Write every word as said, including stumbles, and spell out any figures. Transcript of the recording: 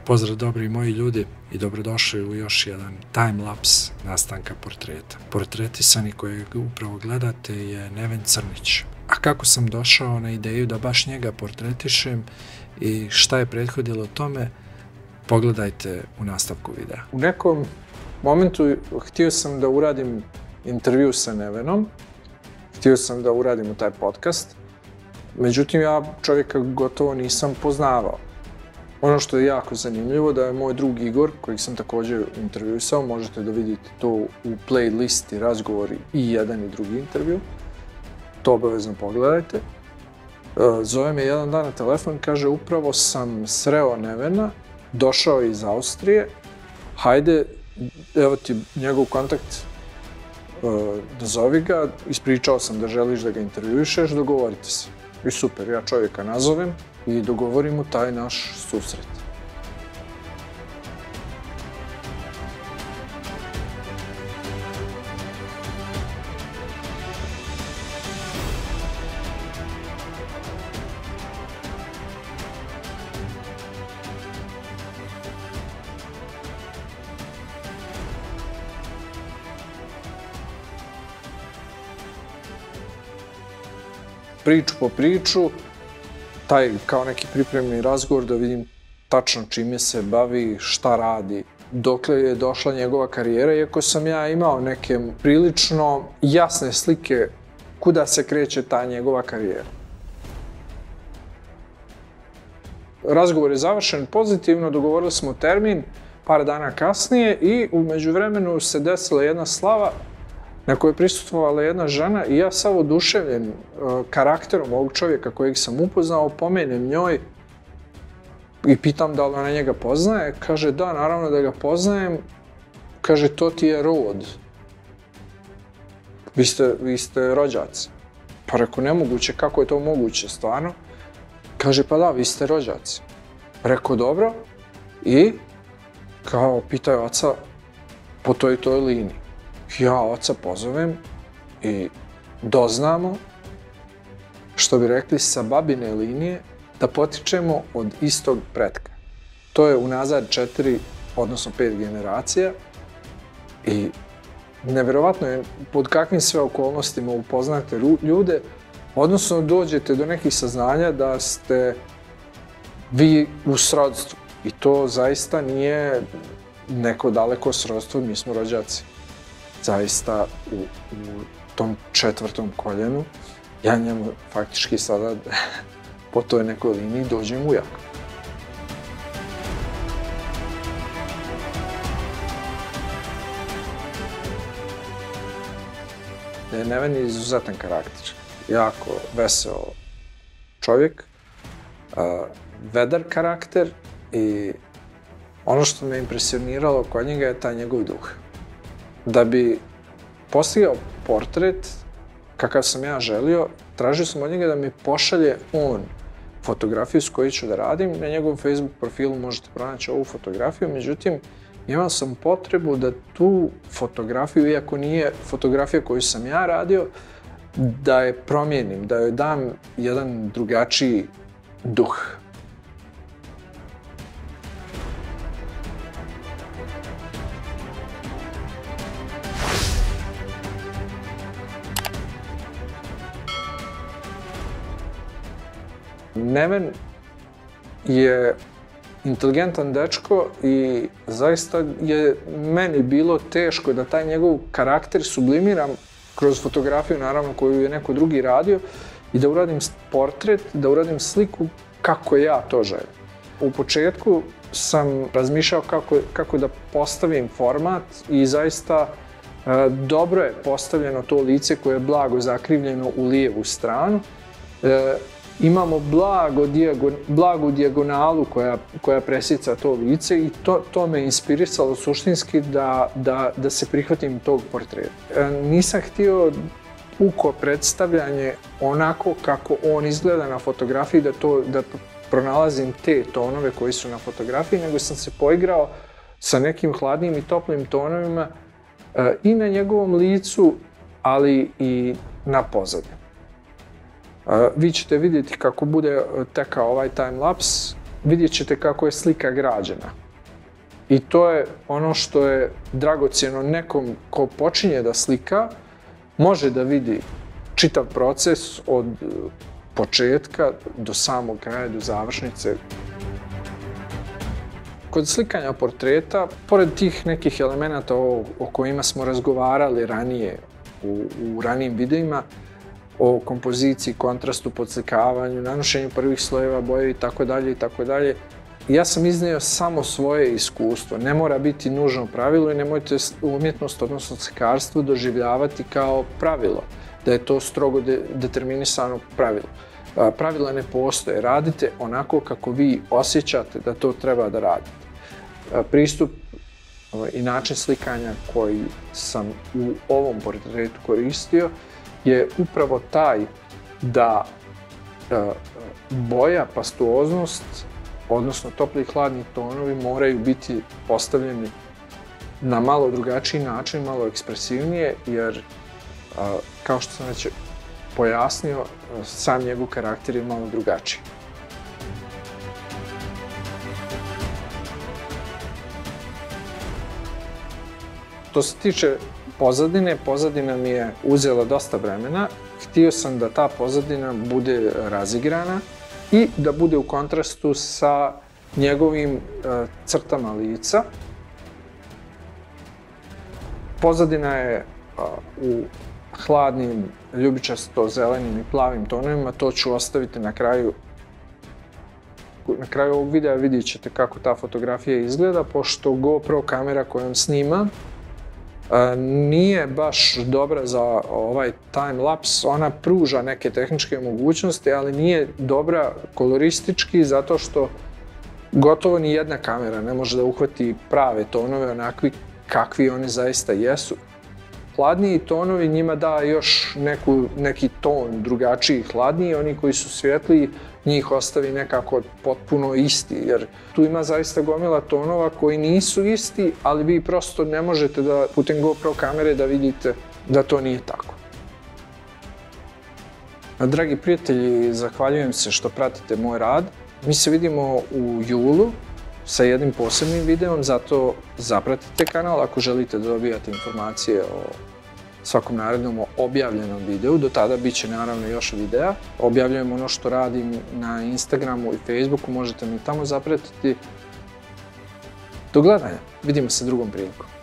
Pozdrav dobri moji ljudi i dobrodošli u još jedan timelapse nastanka portreta. Portretisani kojeg upravo gledate je Neven Crnić. A kako sam došao na ideju da baš njega portretišem i šta je prethodilo tome, pogledajte u nastavku videa. U nekom momentu htio sam da uradim intervju sa Nevenom, htio sam da uradim u taj podcast, međutim ja čovjeka gotovo nisam poznavao. Ono što je jako zanimljivo da je moj drug Igor, kojeg sam također intervjuisao, možete da vidite to u playlisti razgovori i jedan i drugi intervju, to obavezno pogledajte. Zove me jedan dan na telefon i kaže upravo sam sreo Nevena, došao iz Austrije, hajde, evo ti njegov kontakt, dozovi ga, ispričao sam da želiš da ga intervjuišeš, dogovorite se. I super, ja čovjeka nazovem i dogovorimo taj naš susret. Priču po priču, taj kao neki pripremni razgovor da vidim tačno čime se bavi, šta radi, dokle je došla njegova karijera, iako sam ja imao neke prilično jasne slike kuda se kreće ta njegova karijera. Razgovor je završen pozitivno, dogovorili smo termin par dana kasnije i u međuvremenu se desila jedna slava na kojoj je prisustvovala jedna žena i ja sav oduševljen uh, karakterom ovog čovjeka kojeg sam upoznao, pomenem njoj i pitam da li ona njega poznaje. Kaže da, naravno da ga poznajem. Kaže to ti je rod. Vi ste, vi ste rođaci. Pa rekao nemoguće, kako je to moguće stvarno? Kaže pa da, vi ste rođaci. Rekao dobro i kao pitaju oca po toj toj liniji. Ja oca pozovem i doznamo, što bi rekli sa babine linije, da potičemo od istog pretka. To je unazad četiri, odnosno pet generacija i neverovatno je pod kakvim sve okolnostima upoznate ljude, odnosno dođete do nekih saznanja da ste vi u srodstvu i to zaista nije neko daleko srodstvo, mi smo rođaci. Zaista u, u tom četvrtom koljenu, ja njemu faktički sada po toj nekoj liniji dođem ujak. Neven je izuzetan karakter, jako veseo čovjek, vedar karakter i ono što me impresioniralo kod njega je taj njegov duh. Da bi postigao portret kakav sam ja želio, tražio sam od njega da mi pošalje on fotografiju s koju ću da radim. Na njegovom Facebook profilu možete pronaći ovu fotografiju, međutim, imao sam potrebu da tu fotografiju, iako nije fotografija koju sam ja radio, da je promijenim, da joj dam jedan drugačiji duh. Neven je inteligentan dečko i zaista je meni bilo teško da taj njegov karakter sublimiram kroz fotografiju, naravno, koju je neko drugi radio i da uradim portret, da uradim sliku kako ja to želim. U početku sam razmišljao kako, kako da postavim format i zaista e, dobro je postavljeno to lice koje je blago zakrivljeno u lijevu stranu. E, Imamo blago dijagon, blagu dijagonalu koja, koja presjeca to lice i to, to me inspirisalo suštinski da, da, da se prihvatim tog portreta. E, nisam htio puko predstavljanje onako kako on izgleda na fotografiji, da, to, da pronalazim te tonove koji su na fotografiji, nego sam se poigrao sa nekim hladnim i toplim tonovima e, i na njegovom licu, ali i na pozadnju. Vi ćete vidjeti kako bude tekao ovaj timelapse, vidjet ćete kako je slika građena. I to je ono što je dragocjeno nekom ko počinje da slika, može da vidi čitav proces od početka do samog kraja, do završnice. Kod slikanja portreta, pored tih nekih elemenata o, o kojima smo razgovarali ranije u, u ranijim videima, o kompoziciji, kontrastu, podslikavanju, nanošenju prvih slojeva boje i tako dalje i tako dalje, ja sam iznio samo svoje iskustvo. Ne mora biti nužno pravilo i nemojte umjetnost, odnosno slikarstvo, doživljavati kao pravilo, da je to strogo de determinisano pravilo. Pravila ne postoje. Radite onako kako vi osjećate da to treba da radite. Pristup i način slikanja koji sam u ovom portretu koristio je upravo taj da boja, pastuoznost, odnosno topli i hladni tonovi moraju biti postavljeni na malo drugačiji način, malo ekspresivnije, jer kao što sam već pojasnio, sam njegov karakter je malo drugačiji. Što se tiče pozadine, pozadina mi je uzela dosta vremena. Htio sam da ta pozadina bude razigrana i da bude u kontrastu sa njegovim crtama lica. Pozadina je u hladnim, ljubičasto-zelenim i plavim tonovima, to ću ostaviti na kraju. Na kraju ovog videa vidjet ćete kako ta fotografija izgleda, pošto GoPro kamera kojom snimam nije baš dobra za ovaj time-lapse. Ona pruža neke tehničke mogućnosti, ali nije dobra koloristički zato što gotovo ni jedna kamera ne može da uhvati prave tonove onakvi kakvi oni zaista jesu. Hladniji tonovi njima da još neku, neki ton drugačiji hladniji, oni koji su svjetliji njih ostavi nekako potpuno isti, jer tu ima zaista gomila tonova koji nisu isti, ali vi prosto ne možete da putem GoPro kamere da vidite da to nije tako. Dragi prijatelji, zahvaljujem se što pratite moj rad. Mi se vidimo u julu sa jednim posebnim videom, zato zapratite kanal ako želite da dobijate informacije o svakom narednom objavljenom videu. Do tada bit će naravno još videa. Objavljujem ono što radim na Instagramu i Facebooku, možete mi tamo zapratiti. Do gledanja, vidimo se drugom prilikom.